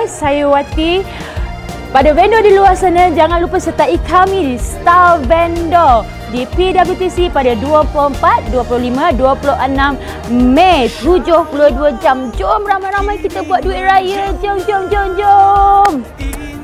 guys, saya Wati. Pada vendor di luar sana, jangan lupa sertai kami di Star Vendor di PWTC pada 24, 25, 26 Mei, 72 jam. Jom ramai-ramai kita buat duit raya. Jom.